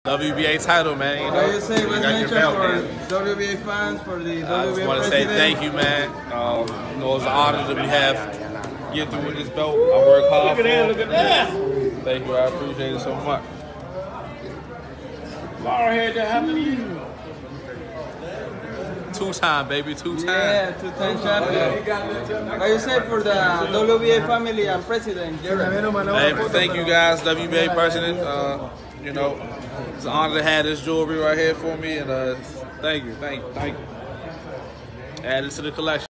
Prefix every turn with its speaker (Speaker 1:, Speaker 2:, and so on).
Speaker 1: WBA title, man. You know,
Speaker 2: what do you say,
Speaker 1: you got your belt, man.
Speaker 2: WBA fans, for the WBA
Speaker 1: I just want to say thank you, man. You know, it's an honor that we have get through with this belt. I work hard for it.
Speaker 3: Look at that.
Speaker 1: Thank you, I appreciate it so much.
Speaker 3: Laura had that how many years ago?
Speaker 1: Two-time, baby, two-time.
Speaker 2: Yeah, two-time champion. What do you say for the WBA family and president, Jarrett?
Speaker 1: Hey, thank you guys, WBA president. You know, it's an honor to have this jewelry right here for me, and thank you. Add it to the collection.